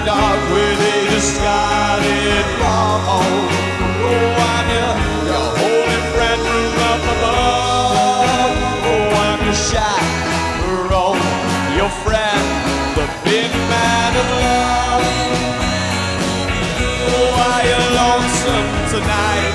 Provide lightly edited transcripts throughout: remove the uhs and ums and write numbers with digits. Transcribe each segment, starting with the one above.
dark where they just got it wrong. Oh, I'm your holy friend from up above. Oh, I'm your chaperone, your friend, the Binman of love. Oh, are you lonesome tonight?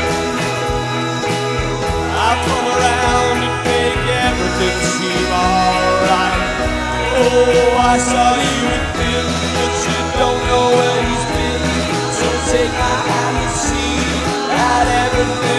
I'll come around and make everything seem alright. Oh, I saw you with him, but you don't know where he's been. So take my hand and see that everything